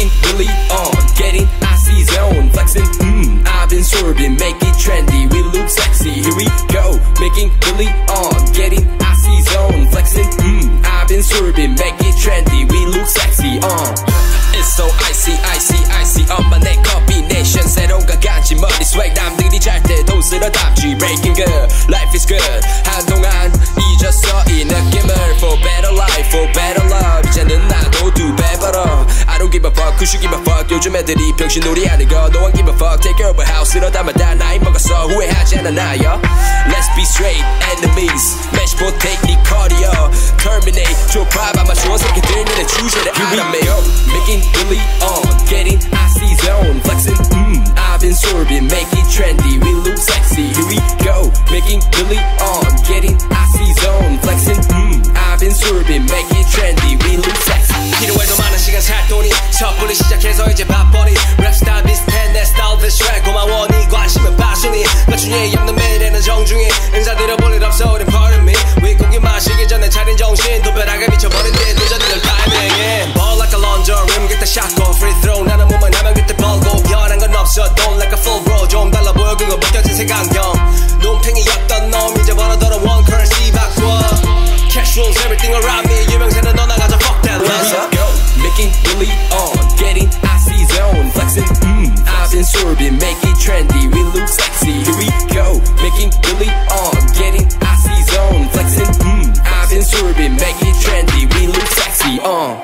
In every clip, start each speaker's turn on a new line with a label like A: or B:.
A: making really on, getting icy zone, flexing, I've been swerving, make it trendy, we look sexy, here we go, making really on, getting icy zone, flexing, I've been swerving, make it trendy, we look sexy, It's so icy, icy, icy, 엄마 내 combination, 새로운 가간지 머리 swag, 남들이 잘 때도 쓸어담지, breaking good, life is good, 한동안 잊었어 이 느낌을, for better life, for better love, 이제는 나도 두 배 벌어, I don't give a fuck, who should give a fuck, 요즘 애들이 병신놀이 하는 거, no one give a fuck, take care of a house, 이러다만 다 나이 먹었어, 후회하지 않아 나요, let's be straight, enemies, match for technique, cardio, terminate, 좁아 아마 좋은 새끼들 눈에 주제를 알아매요, making really on, getting icy zone, flexing, I've been swerving, make it trendy, we look sexy, here we go, making really on, getting icy zone, flexing, I've been swerving, make it trendy, we look sexy.
B: 필요해도 많은 시간 살 돈이 섣불리 시작해서 이제 바쁘니 랩스타일 비슷해 내 스타일 비슷해 고마워 네 관심은 바순이 나중에 없는 매일에는 정중히 인사드려 볼 일 없어 우린 pardon me 윗고기 마시기 전에 차린 정신 도배하게 미쳐버린 뒤 도전들 타이밍 Ball like a launcher rim get the shotgun free throw 나는 몸만 하면 그때 벌고 변한 건 없어 don't like a full bro 좀 달라 보여 그거 벗겨진 색안경 눈탱이였던 놈 이제 벌어더러 one currency 바꿔 cash rules everything around me 유명세는 너 나가자 fuck that
A: let's go making really on getting icy zone flexing I've been swerving make it trendy we look sexy here we go making really on getting icy zone flexing I've been swerving make it trendy we look sexy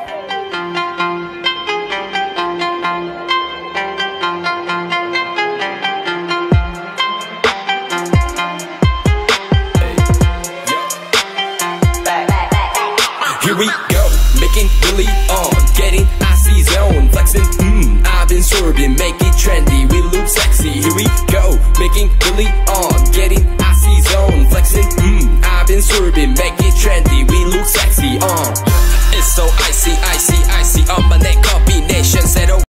A: Here we go, making really on, getting icy zone, flexing, I've been swerving, make it trendy, we look sexy. Here we go, making really on.